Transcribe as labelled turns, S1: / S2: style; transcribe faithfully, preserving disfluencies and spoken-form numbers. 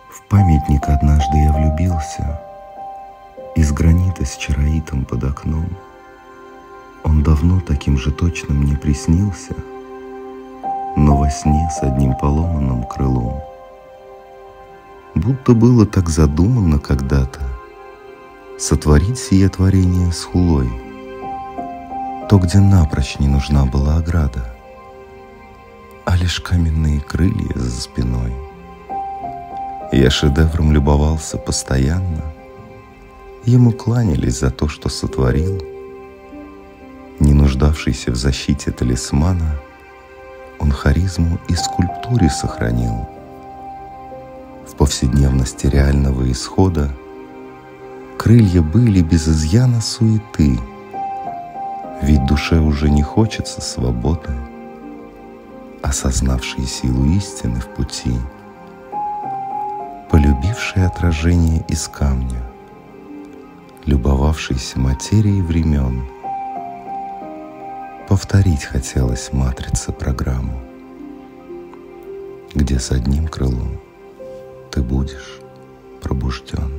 S1: В памятник однажды я влюбился, из гранита с чароитом под окном. Он давно таким же точно мне приснился, но во сне с одним поломанным крылом. Будто было так задумано когда-то сотворить сие творение с хулой, то, где напрочь не нужна была ограда, а лишь каменные крылья за спиной. Я шедевром любовался постоянно, ему кланялись за то, что сотворил. Не нуждавшийся в защите талисмана, он харизму и скульптуре сохранил. В повседневности реального исхода крылья были без изъяна суеты, ведь душе уже не хочется свободы, осознавшей силу истины в пути, полюбившей отражение из камня, любовавшейся материей времен. Повторить хотелось матрице программу, где с одним крылом ты будешь пробужден.